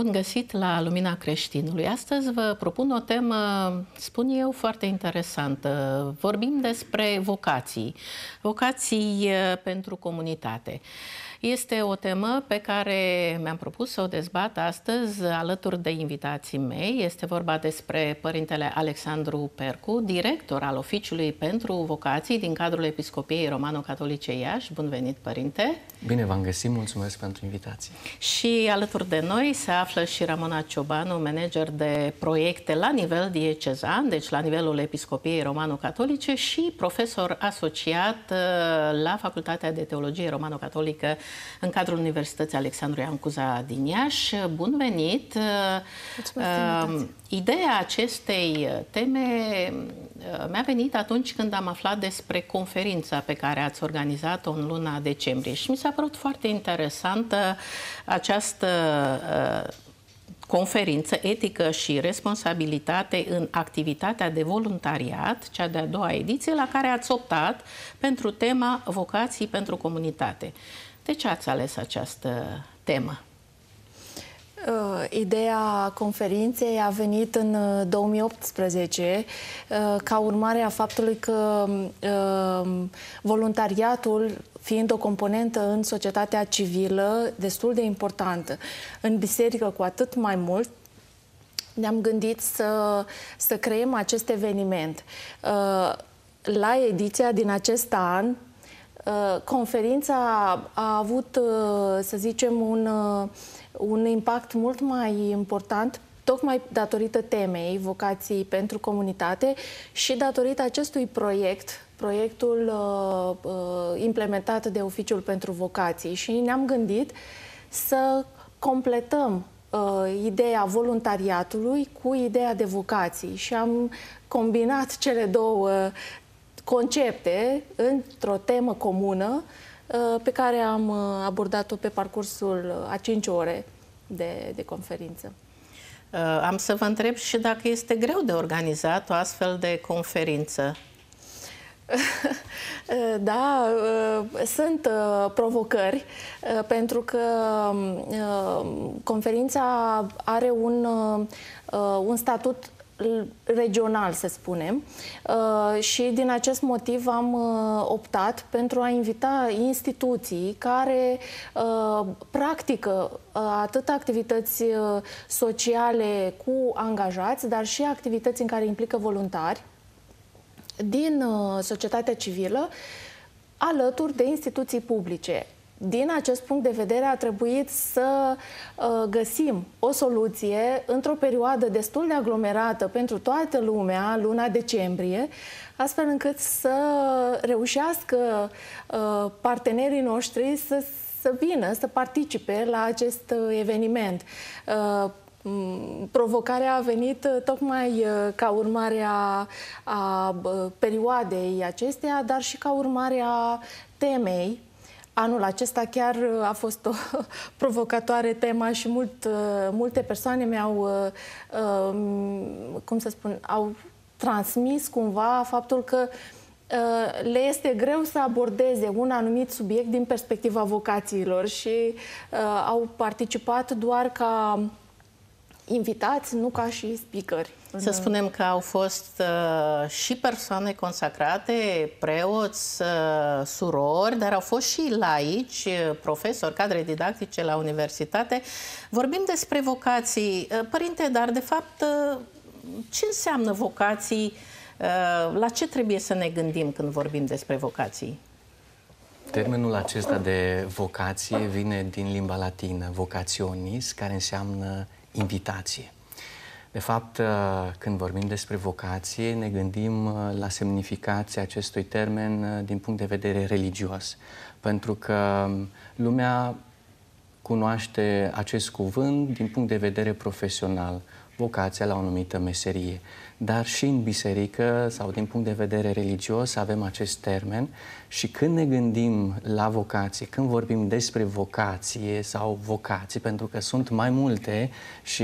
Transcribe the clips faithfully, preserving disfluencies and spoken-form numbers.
Bun găsit la Lumina Creștinului. Astăzi vă propun o temă, spun eu, foarte interesantă. Vorbim despre vocații, vocații pentru comunitate. Este o temă pe care mi-am propus să o dezbat astăzi alături de invitații mei. Este vorba despre Părintele Alexandru Percu, director al Oficiului pentru Vocații din cadrul Episcopiei Romano-Catolice Iași. Bun venit, Părinte! Bine v-am găsit, mulțumesc pentru invitație. Și alături de noi se află și Ramona Ciobanu, manager de proiecte la nivel diecezan, deci la nivelul Episcopiei Romano-Catolice și profesor asociat la Facultatea de Teologie Romano-Catolică în cadrul Universității Alexandru Ioan Cuza din Iași. Bun venit! Uh, ideea acestei teme mi-a venit atunci când am aflat despre conferința pe care ați organizat-o în luna decembrie și mi s-a părut foarte interesantă această uh, conferință, etică și responsabilitate în activitatea de voluntariat, cea de-a doua ediție, la care ați optat pentru tema vocații pentru comunitate. De ce ați ales această temă? Uh, ideea conferinței a venit în două mii optsprezece uh, ca urmare a faptului că uh, voluntariatul, fiind o componentă în societatea civilă destul de importantă, în biserică cu atât mai mult, ne-am gândit să, să creăm acest eveniment. Uh, la ediția din acest an, conferința a avut, să zicem, un, un impact mult mai important, tocmai datorită temei vocații pentru comunitate și datorită acestui proiect, proiectul uh, implementat de Oficiul pentru Vocații. Și ne-am gândit să completăm uh, ideea voluntariatului cu ideea de vocații și am combinat cele două concepte într-o temă comună pe care am abordat-o pe parcursul a cinci ore de, de conferință. Am să vă întreb și dacă este greu de organizat o astfel de conferință. Da, sunt provocări, pentru că conferința are un, un statut regional, să spunem, și din acest motiv am optat pentru a invita instituții care practică atât activități sociale cu angajați, dar și activități în care implică voluntari din societatea civilă, alături de instituții publice. Din acest punct de vedere a trebuit să uh, găsim o soluție într-o perioadă destul de aglomerată pentru toată lumea, luna decembrie, astfel încât să reușească uh, partenerii noștri să, să vină, să participe la acest uh, eveniment. Uh, Provocarea a venit tocmai ca urmare a, a perioadei acesteia, dar și ca urmare a temei. Anul acesta chiar a fost o provocatoare tema și mult, multe persoane mi-au, cum să spun, au transmis cumva faptul că le este greu să abordeze un anumit subiect din perspectiva vocațiilor și au participat doar ca invitați, nu ca și speakeri. Să spunem că au fost uh, și persoane consacrate, preoți, uh, surori, dar au fost și laici, profesori, cadre didactice la universitate. Vorbim despre vocații. Uh, părinte, dar de fapt, uh, ce înseamnă vocații? Uh, la ce trebuie să ne gândim când vorbim despre vocații? Termenul acesta de vocație vine din limba latină, vocationis, care înseamnă invitație. De fapt, când vorbim despre vocație, ne gândim la semnificația acestui termen din punct de vedere religios. Pentru că lumea cunoaște acest cuvânt din punct de vedere profesional, vocația la o anumită meserie. Dar și în biserică sau din punct de vedere religios avem acest termen și când ne gândim la vocație, când vorbim despre vocație sau vocații, pentru că sunt mai multe și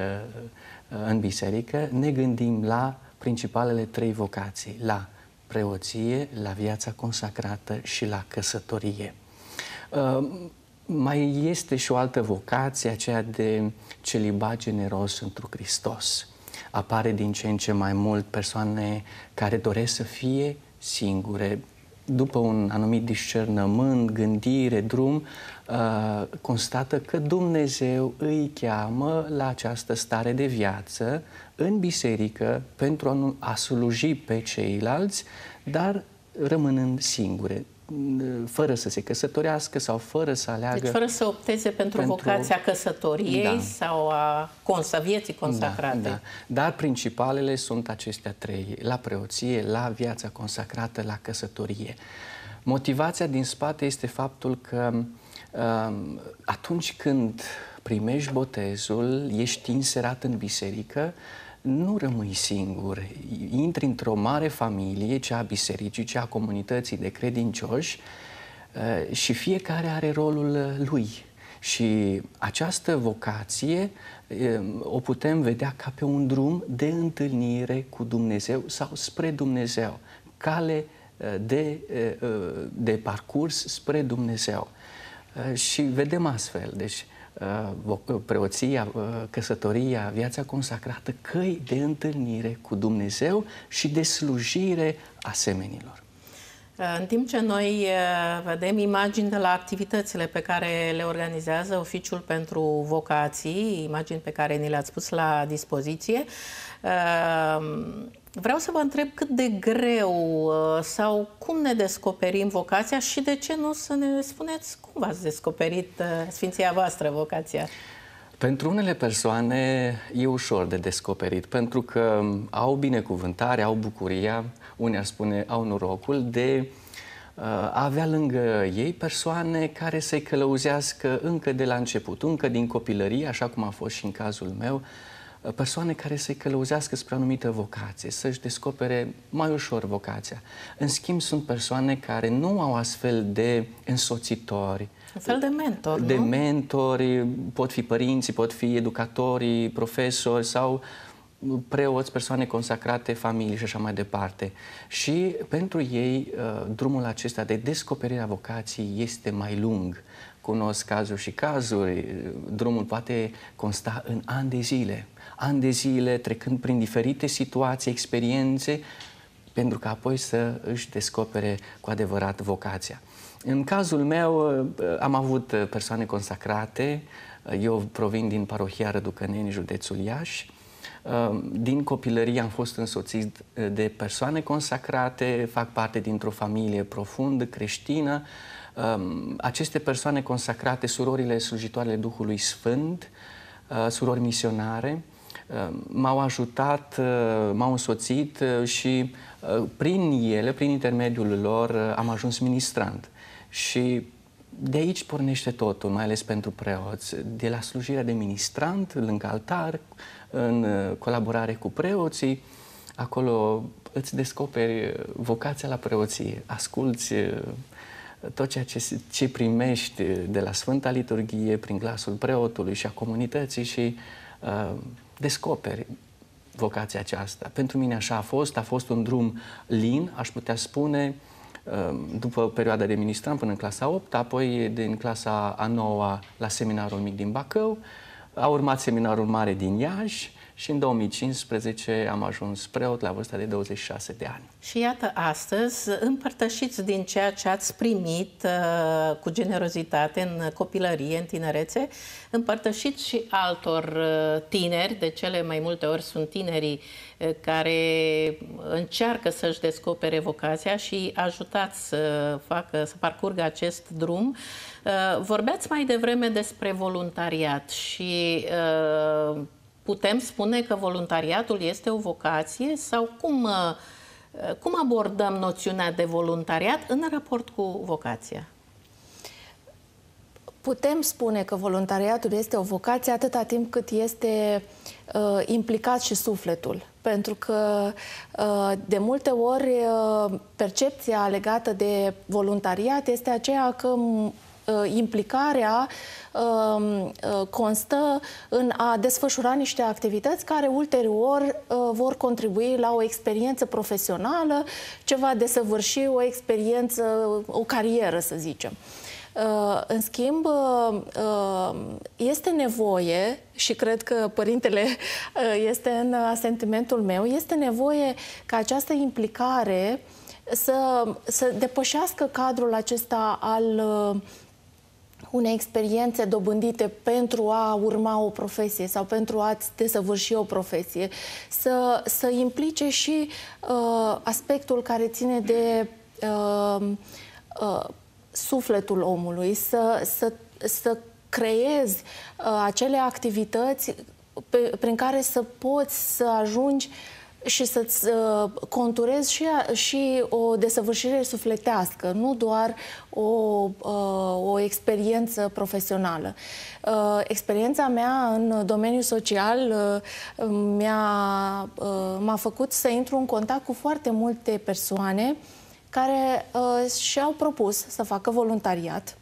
în biserică, ne gândim la principalele trei vocații, la preoție, la viața consacrată și la căsătorie. mai este și o altă vocație, aceea de celibat generos întru Hristos. Apare din ce în ce mai mult persoane care doresc să fie singure, după un anumit discernământ, gândire, drum, uh, constată că Dumnezeu îi cheamă la această stare de viață în biserică pentru a, nu, a sluji pe ceilalți, dar rămânând singure, fără să se căsătorească sau fără să aleagă... Deci fără să opteze pentru, pentru... vocația căsătoriei, da, sau a consa, vieții consacrate. Da, da. Dar principalele sunt acestea trei: la preoție, la viața consacrată, la căsătorie. Motivația din spate este faptul că um, atunci când primești botezul, ești inserat în biserică, nu rămâi singur, intri într-o mare familie, cea a bisericii, cea a comunității de credincioși, și fiecare are rolul lui. Și această vocație o putem vedea ca pe un drum de întâlnire cu Dumnezeu sau spre Dumnezeu, cale de, de parcurs spre Dumnezeu. Și vedem astfel, deci, preoția, căsătoria, viața consacrată, căi de întâlnire cu Dumnezeu și de slujire asemenilor. În timp ce noi vedem imagini de la activitățile pe care le organizează Oficiul pentru Vocații, imagini pe care ni le-ați pus la dispoziție, vreau să vă întreb cât de greu sau cum ne descoperim vocația și de ce nu să ne spuneți cum v-ați descoperit, Sfinția voastră, vocația? Pentru unele persoane e ușor de descoperit, pentru că au binecuvântare, au bucuria, unii ar spune au norocul de a avea lângă ei persoane care să-i călăuzească încă de la început, încă din copilărie, așa cum a fost și în cazul meu, persoane care să-i călăuzească spre o anumită vocație, să-și descopere mai ușor vocația. În schimb, sunt persoane care nu au astfel de însoțitori, un fel de mentor, de nu? mentori, pot fi părinții, pot fi educatorii, profesori sau preoți, persoane consacrate, familii și așa mai departe. Și pentru ei drumul acesta de descoperire a vocației este mai lung. Cunosc cazuri și cazuri, drumul poate consta în ani de zile, ani de zile trecând prin diferite situații, experiențe, pentru că apoi să își descopere cu adevărat vocația. În cazul meu am avut persoane consacrate, eu provin din parohia Răducăneni, județul Iași. Din copilărie am fost însoțit de persoane consacrate, fac parte dintr-o familie profund creștină. Aceste persoane consacrate, surorile slujitoarele Duhului Sfânt, surori misionare, m-au ajutat, m-au însoțit și prin ele, prin intermediul lor, am ajuns ministrant. Și de aici pornește totul, mai ales pentru preoți, de la slujirea de ministrant, lângă altar, în colaborare cu preoții, acolo îți descoperi vocația la preoție, asculți tot ceea ce, ce primești de la Sfânta Liturghie prin glasul preotului și a comunității și uh, descoperi vocația aceasta. Pentru mine așa a fost, a fost un drum lin, aș putea spune, după perioada de ministrant până în clasa a opta, apoi din clasa a noua la seminarul mic din Bacău, a urmat seminarul mare din Iași și în două mii cincisprezece am ajuns preot la vârsta de douăzeci și șase de ani. Și iată, astăzi împărtășiți din ceea ce ați primit uh, cu generozitate în copilărie, în tinerețe, împărtășiți și altor uh, tineri, de cele mai multe ori sunt tinerii uh, care încearcă să-și descopere vocația și ajutați să facă, să parcurgă acest drum. Uh, vorbeați mai devreme despre voluntariat și uh, putem spune că voluntariatul este o vocație sau cum, cum abordăm noțiunea de voluntariat în raport cu vocația? Putem spune că voluntariatul este o vocație atâta timp cât este uh, implicat și sufletul. Pentru că uh, de multe ori uh, percepția legată de voluntariat este aceea că implicarea constă în a desfășura niște activități care ulterior vor contribui la o experiență profesională, ce va desăvârși o experiență, o carieră, să zicem. În schimb, este nevoie, și cred că părintele este în asentimentul meu, este nevoie ca această implicare să, să depășească cadrul acesta al unei experiențe dobândite pentru a urma o profesie sau pentru a-ți desăvârși o profesie, să, să implice și uh, aspectul care ține de uh, uh, sufletul omului, să, să, să creezi uh, acele activități pe, prin care să poți să ajungi și să-ți uh, conturezi și, și o desăvârșire sufletească, nu doar o, uh, o experiență profesională. Uh, experiența mea în domeniul social uh, mi-a, uh, m-a făcut să intru în contact cu foarte multe persoane care uh, și-au propus să facă voluntariat.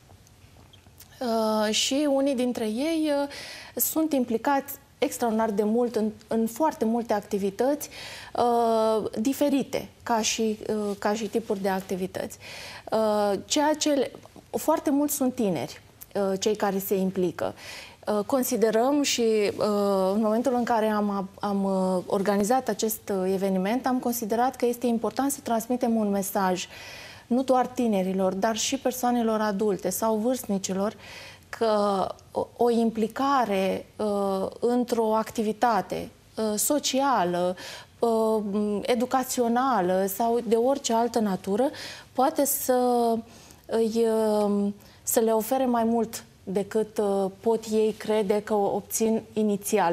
Uh, și unii dintre ei uh, sunt implicați extraordinar de mult în, în foarte multe activități uh, diferite, ca și, uh, ca și tipuri de activități. Uh, ceea ce foarte mulți sunt tineri, uh, cei care se implică. Uh, considerăm și uh, în momentul în care am, am uh, organizat acest uh, eveniment, am considerat că este important să transmitem un mesaj nu doar tinerilor, dar și persoanelor adulte sau vârstnicilor, că o implicare uh, într-o activitate uh, socială, uh, educațională sau de orice altă natură poate să, îi, uh, să le ofere mai mult decât uh, pot ei crede că o obțin inițial.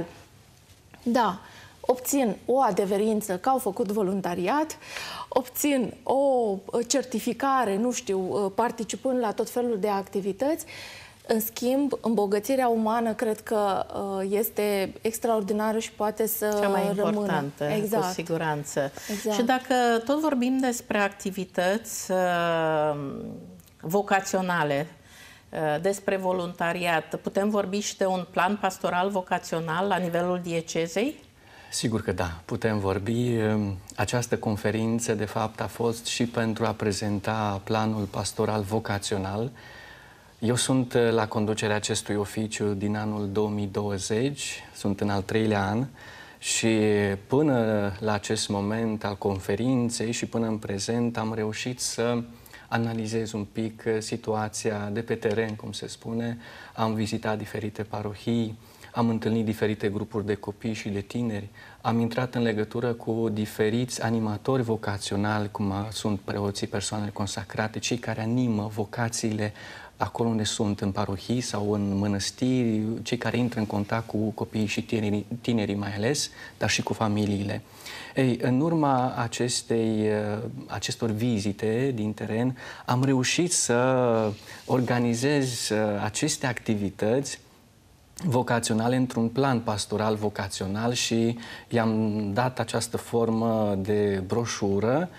Da, obțin o adeverință că au făcut voluntariat, obțin o certificare, nu știu, participând la tot felul de activități. În schimb, îmbogățirea umană cred că este extraordinară și poate să cea mai rămână. Importantă, exact. Cu siguranță. Exact. Și dacă tot vorbim despre activități uh, vocaționale, uh, despre voluntariat, putem vorbi și de un plan pastoral vocațional la nivelul diecezei? Sigur că da, putem vorbi. Această conferință, de fapt, a fost și pentru a prezenta planul pastoral vocațional. Eu sunt la conducerea acestui oficiu din anul două mii douăzeci, sunt în al treilea an și până la acest moment al conferinței și până în prezent am reușit să analizez un pic situația de pe teren, cum se spune. Am vizitat diferite parohii, am întâlnit diferite grupuri de copii și de tineri, am intrat în legătură cu diferiți animatori vocaționali, cum sunt preoții, persoanele consacrate, cei care animă vocațiile acolo unde sunt, în parohii sau în mănăstiri, cei care intră în contact cu copiii și tinerii, tinerii mai ales, dar și cu familiile. Ei, în urma acestei, acestor vizite din teren, am reușit să organizez aceste activități vocaționale într-un plan pastoral vocațional și i-am dat această formă de broșură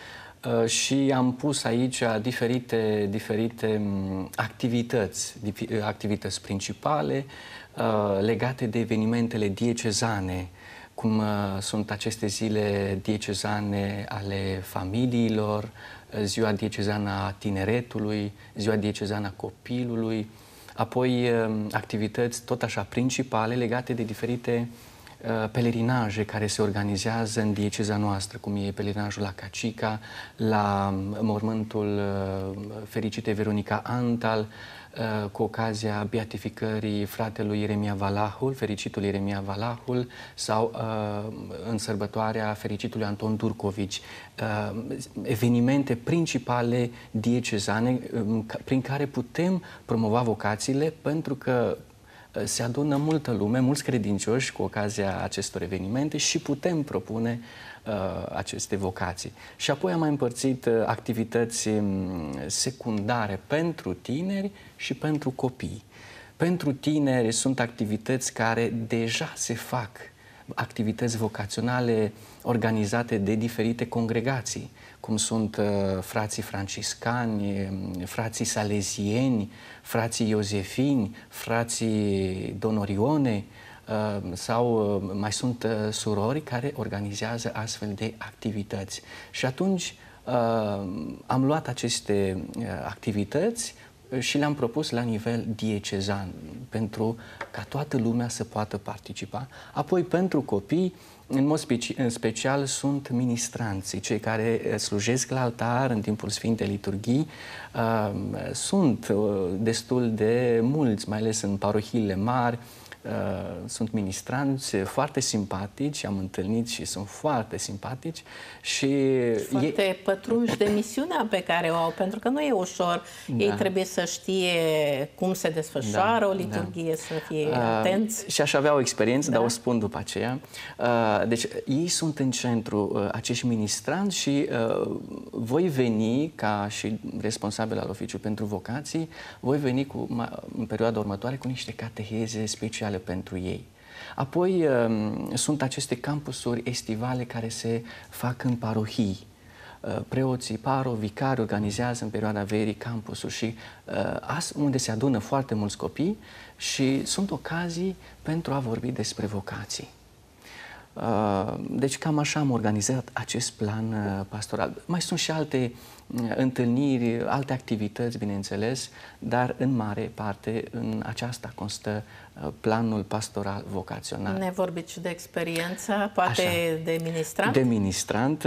și am pus aici diferite, diferite activități, activități principale legate de evenimentele diecezane, cum sunt aceste zile diecezane ale familiilor, ziua diecezană a tineretului, ziua diecezană a copilului, apoi activități tot așa principale legate de diferite uh, pelerinaje care se organizează în dieceza noastră, cum e pelerinajul la Cacica, la mormântul uh, fericitei Veronica Antal, uh, cu ocazia beatificării fratelui Ieremia Valahul, fericitul Ieremia Valahul, sau uh, în sărbătoarea fericitului Anton Durcovici. Uh, evenimente principale diecezane uh, prin care putem promova vocațiile, pentru că uh, se adună multă lume, mulți credincioși cu ocazia acestor evenimente și putem propune uh, aceste vocații. Și apoi am mai împărțit uh, activități um, secundare pentru tineri și pentru copii. Pentru tineri sunt activități care deja se fac, activități vocaționale organizate de diferite congregații, cum sunt uh, frații franciscani, frații salezieni, frații iosefini, frații donorione, uh, sau uh, mai sunt uh, surori care organizează astfel de activități. Și atunci uh, am luat aceste uh, activități, și le-am propus la nivel diecezan, pentru ca toată lumea să poată participa. Apoi, pentru copii, în mod speci în special, sunt ministranții, cei care slujesc la altar în timpul Sfintei Liturghii. Uh, sunt uh, destul de mulți, mai ales în parohiile mari. Uh, sunt ministranți foarte simpatici, am întâlnit și sunt foarte simpatici și foarte ei... pătrunși de misiunea pe care o au, pentru că nu e ușor. Da. Ei trebuie să știe cum se desfășoară da, o liturghie, da. Să fie uh, atenți. Și aș avea o experiență, da. Dar o spun după aceea. Uh, deci ei sunt în centru, uh, acești ministranți, și uh, voi veni ca și responsabil al oficiului pentru vocații, voi veni cu, în perioada următoare cu niște cateheze speciale pentru ei. Apoi sunt aceste campusuri estivale care se fac în parohii. Preoții, paro, vicari organizează în perioada verii campusuri și unde se adună foarte mulți copii și sunt ocazii pentru a vorbi despre vocații. Deci cam așa am organizat acest plan pastoral. Mai sunt și alte întâlniri, alte activități, bineînțeles, dar în mare parte în aceasta constă planul pastoral vocațional. Ne vorbiți și de experiența, poate așa, de ministrant? De ministrant.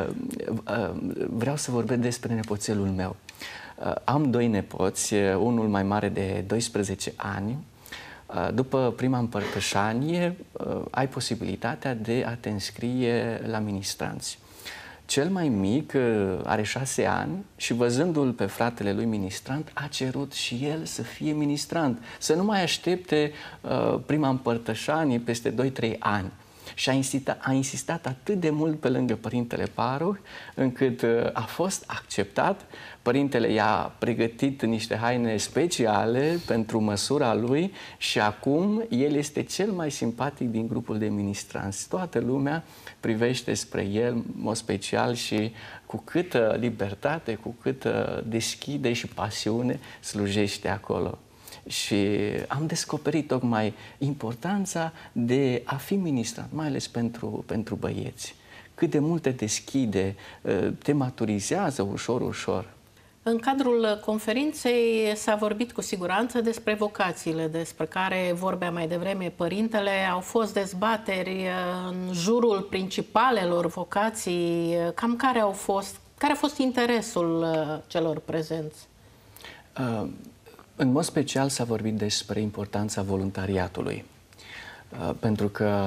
Vreau să vorbesc despre nepoțelul meu. Am doi nepoți, unul mai mare de doisprezece ani. După prima împărtășanie, ai posibilitatea de a te înscrie la ministranți. Cel mai mic are șase ani și, văzându-l pe fratele lui ministrant, a cerut și el să fie ministrant, să nu mai aștepte uh, prima împărtășanie peste doi trei ani. Și a insistat, a insistat atât de mult pe lângă părintele paroh, încât uh, a fost acceptat. Părintele i-a pregătit niște haine speciale pentru măsura lui și acum el este cel mai simpatic din grupul de ministranți. Toată lumea privește spre el, în mod special, și cu câtă libertate, cu câtă deschidere și pasiune slujește acolo. Și am descoperit tocmai importanța de a fi ministrant, mai ales pentru, pentru băieți. Cât de mult te deschide, te maturizează ușor, ușor. În cadrul conferinței s-a vorbit cu siguranță despre vocațiile despre care vorbea mai devreme părintele. Au fost dezbateri în jurul principalelor vocații. Cam care au fost, care a fost interesul celor prezenți? Uh, în mod special s-a vorbit despre importanța voluntariatului. Uh, pentru că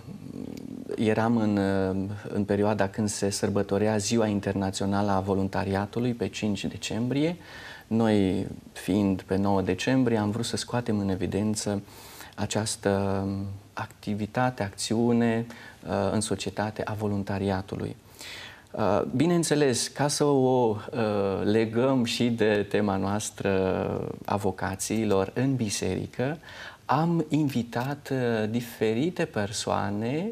eram în, în perioada când se sărbătorea Ziua Internațională a Voluntariatului pe cinci decembrie. Noi, fiind pe nouă decembrie, am vrut să scoatem în evidență această activitate, acțiune în societate a voluntariatului. Bineînțeles, ca să o legăm și de tema noastră a vocațiilor în biserică, am invitat diferite persoane,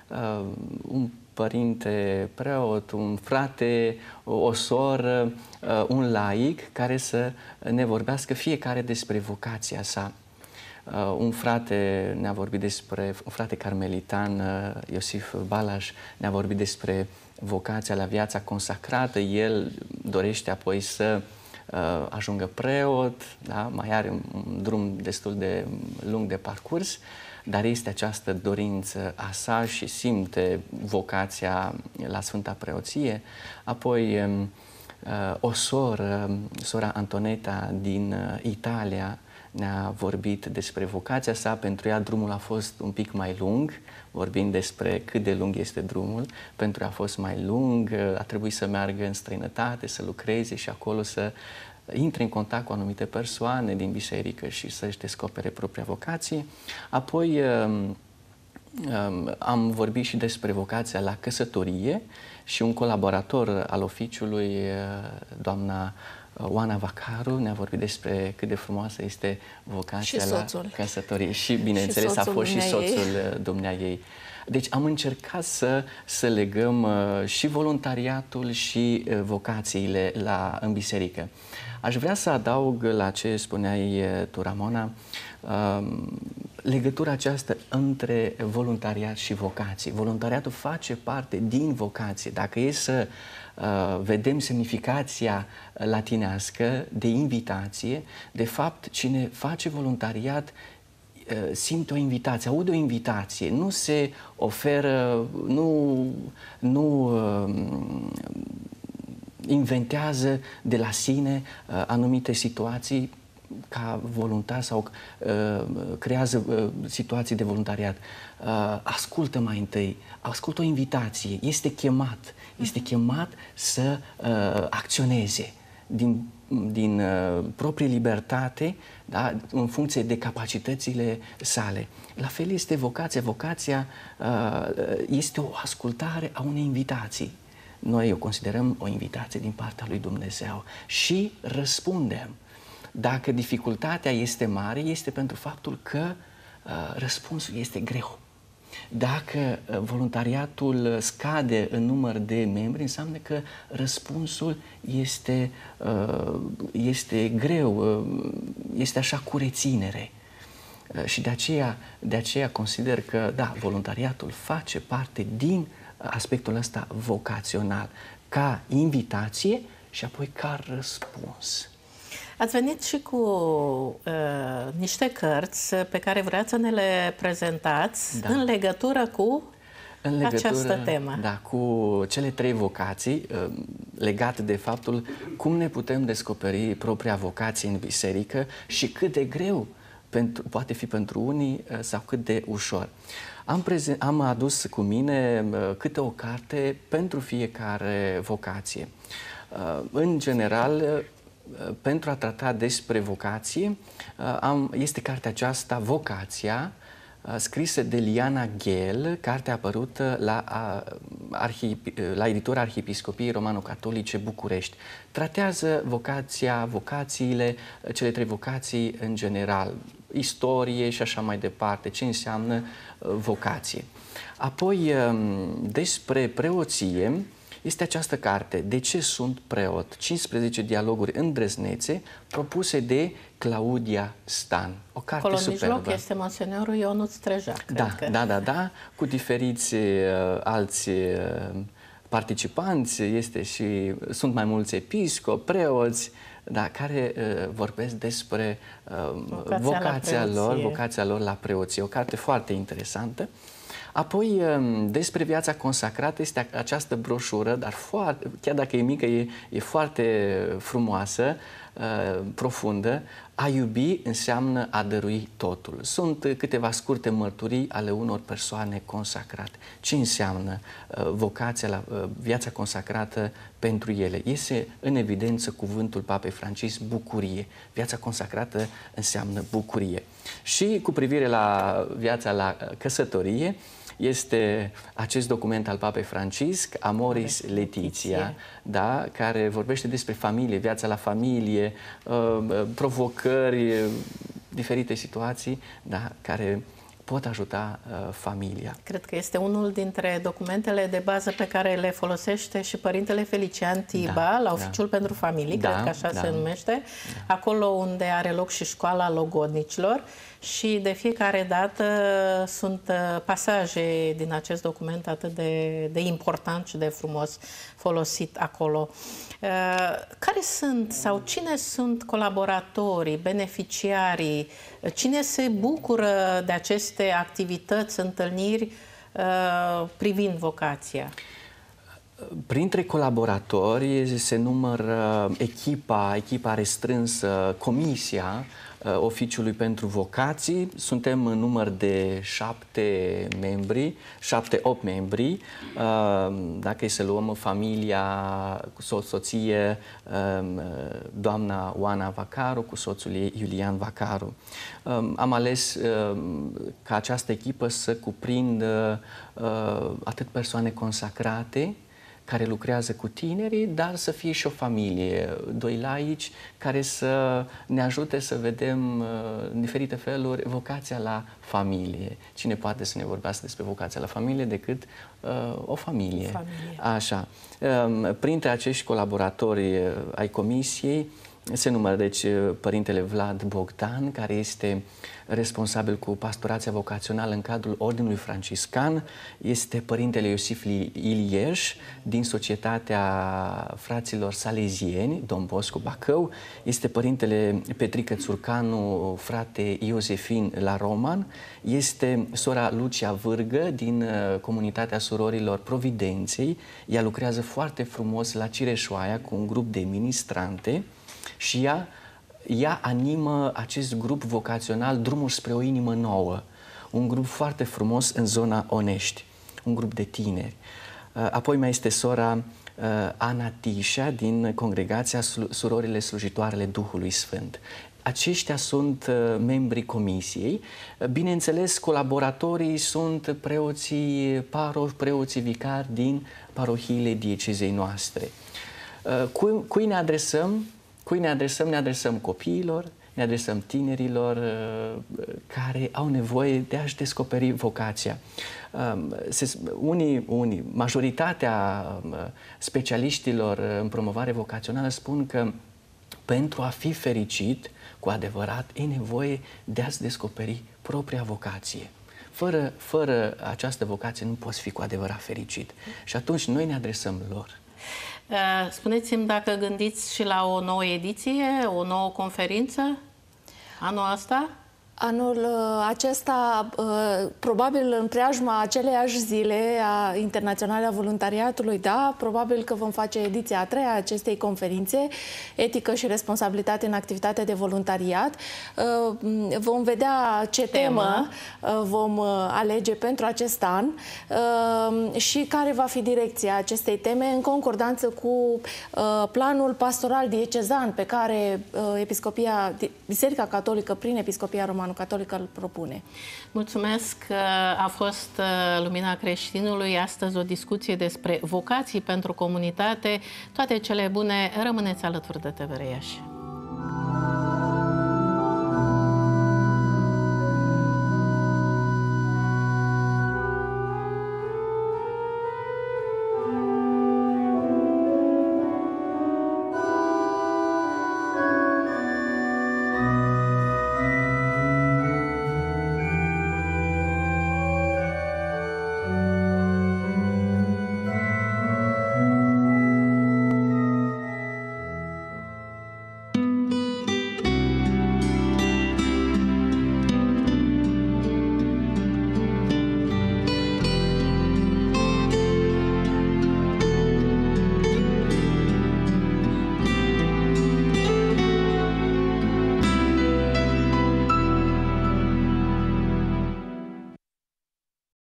un părinte preot, un frate, o soră, un laic, care să ne vorbească fiecare despre vocația sa. Un frate ne-a vorbit despre, un frate carmelitan, Iosif Balaș, ne-a vorbit despre vocația la viața consacrată. El dorește apoi să ajungă preot, da? Mai are un drum destul de lung de parcurs, dar este această dorință a sa și simte vocația la Sfânta Preoție. Apoi o soră, sora Antoneta din Italia, ne-a vorbit despre vocația sa. Pentru ea drumul a fost un pic mai lung, vorbind despre cât de lung este drumul. Pentru ea a fost mai lung, a trebuit să meargă în străinătate, să lucreze și acolo să intre în contact cu anumite persoane din biserică și să-și descopere propria vocație. Apoi am vorbit și despre vocația la căsătorie și un colaborator al oficiului, doamna Oana Vacaru, ne-a vorbit despre cât de frumoasă este vocația la căsătorie. Și, bineînțeles, și a fost și soțul dumneaei. Deci am încercat să, să legăm uh, și voluntariatul și uh, vocațiile la, în biserică. Aș vrea să adaug la ce spuneai tu, Ramona, uh, legătura aceasta între voluntariat și vocație. Voluntariatul face parte din vocație. Dacă e să uh, vedem semnificația latinească de invitație, de fapt, cine face voluntariat uh, simte o invitație, aude o invitație, nu se oferă, nu, nu uh, inventează de la sine uh, anumite situații ca voluntar sau uh, creează uh, situații de voluntariat. Uh, ascultă mai întâi, ascultă o invitație, este chemat, este chemat să uh, acționeze din, din uh, proprie libertate, da, în funcție de capacitățile sale. La fel este vocația. Vocația uh, este o ascultare a unei invitații. Noi o considerăm o invitație din partea lui Dumnezeu și răspundem. Dacă dificultatea este mare, este pentru faptul că uh, răspunsul este greu. Dacă uh, voluntariatul scade în număr de membri, înseamnă că răspunsul este, uh, este greu, uh, este așa cu reținere. Uh, și de aceea, de aceea consider că, da, voluntariatul face parte din aspectul ăsta vocațional, ca invitație și apoi ca răspuns. Ați venit și cu uh, niște cărți pe care vreați să ne le prezentați, da, în legătură cu în legătură, această temă. Da, cu cele trei vocații, uh, legate de faptul cum ne putem descoperi propria vocație în biserică și cât de greu pentru, poate fi pentru unii uh, sau cât de ușor. Am, prezent, am adus cu mine uh, câte o carte pentru fiecare vocație. Uh, în general, uh, pentru a trata despre vocație, am, este cartea aceasta, Vocația, scrisă de Liana Ghel, cartea apărută la, arhi, la editura Arhiepiscopiei Romano-Catolice București. Tratează vocația, vocațiile, cele trei vocații în general, istorie și așa mai departe, ce înseamnă vocație. Apoi, despre preoție, este această carte, De ce sunt preot? cincisprezece dialoguri îndrăznețe, propuse de Claudia Stan. O carte acolo superbă. Acolo în mijloc este monsenorul Ionuț Treja, cred da, că. Da, da, da, cu diferiți uh, alți uh, participanți, este și, sunt mai mulți episcopi, preoți, da, care uh, vorbesc despre uh, vocația, vocația lor, vocația lor la preoție. O carte foarte interesantă. Apoi, despre viața consacrată, este această broșură, dar foarte, chiar dacă e mică, e, e foarte frumoasă, uh, profundă. A iubi înseamnă a dărui totul. Sunt câteva scurte mărturii ale unor persoane consacrate. Ce înseamnă uh, vocația, la, uh, viața consacrată pentru ele? Iese în evidență cuvântul Papei Francisc, bucurie. Viața consacrată înseamnă bucurie. Și cu privire la viața la căsătorie, este acest document al Papei Francisc, Amoris Laetitia, da, care vorbește despre familie, viața la familie, provocări, diferite situații, da, care pot ajuta uh, familia. Cred că este unul dintre documentele de bază pe care le folosește și Părintele Felician Tiba, da, la Oficiul da. pentru Familii, da, cred că așa da. se numește, da. acolo unde are loc și școala logodnicilor, și de fiecare dată sunt pasaje din acest document atât de, de important și de frumos folosit acolo. Care sunt sau cine sunt colaboratorii, beneficiarii, cine se bucură de aceste activități, întâlniri privind vocația? Printre colaboratori se numără echipa, echipa restrânsă, comisia Oficiului pentru Vocații. Suntem în număr de șapte membri, șapte, opt membri. Dacă e să luăm familia cu so soție, doamna Oana Vacaru, cu soțul ei Iulian Vacaru. Am ales ca această echipă să cuprindă atât persoane consacrate, care lucrează cu tinerii, dar să fie și o familie, doi laici care să ne ajute să vedem în diferite feluri vocația la familie. Cine poate să ne vorbească despre vocația la familie decât uh, o familie. familie. Așa. Um, printre acești colaboratori ai comisiei Se numără, deci, Părintele Vlad Bogdan, care este responsabil cu pastorația vocațională în cadrul Ordinului Franciscan, este Părintele Iosif Ilieș, din Societatea Fraților Salezieni, Don Bosco Bacău, este Părintele Petrică Țurcanu, frate Iosefin la Roman, este sora Lucia Vârgă, din Comunitatea Surorilor Providenței. Ea lucrează foarte frumos la Cireșoaia cu un grup de ministrante și ea, ea animă acest grup vocațional Drumul spre o inimă nouă, un grup foarte frumos în zona Onești, un grup de tineri. Apoi mai este sora Ana Tișa din Congregația Surorile Slujitoarele Duhului Sfânt. Aceștia sunt membrii comisiei. Bineînțeles, colaboratorii sunt preoții paroși, preoții vicari din parohiile diecezei noastre. Cui, cui ne adresăm? Cui ne adresăm? Ne adresăm copiilor, ne adresăm tinerilor care au nevoie de a-și descoperi vocația. Unii, unii, majoritatea specialiștilor în promovare vocațională spun că pentru a fi fericit, cu adevărat, e nevoie de a-ți descoperi propria vocație. Fără, fără această vocație nu poți fi cu adevărat fericit. Și atunci noi ne adresăm lor. Spuneți-mi dacă gândiți și la o nouă ediție, o nouă conferință anul ăsta? Anul acesta, probabil în preajma aceleiași zile a Internaționale a Voluntariatului, da, probabil că vom face ediția a treia a acestei conferințe, Etică și responsabilitate în activitate de voluntariat. Vom vedea ce temă, temă vom alege pentru acest an și care va fi direcția acestei teme în concordanță cu planul pastoral diecezan pe care Episcopia, Biserica Catolică prin Episcopia Romano Catolică îl propune. Mulțumesc că a fost Lumina Creștinului. Astăzi o discuție despre vocații pentru comunitate. Toate cele bune, rămâneți alături de T V R Iași.